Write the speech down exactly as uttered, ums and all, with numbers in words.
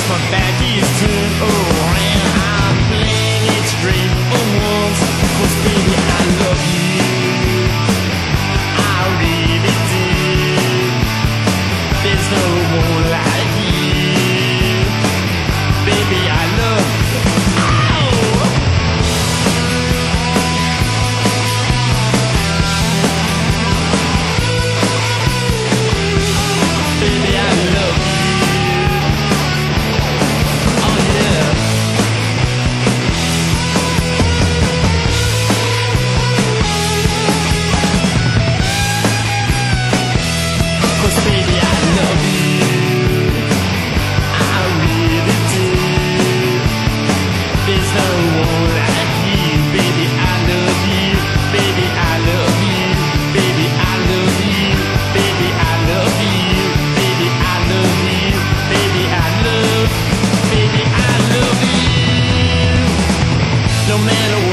my back is turned around. I'm playing it straight for once, 'cause baby I love you, I really do. There's no one like you, baby I love you. No matter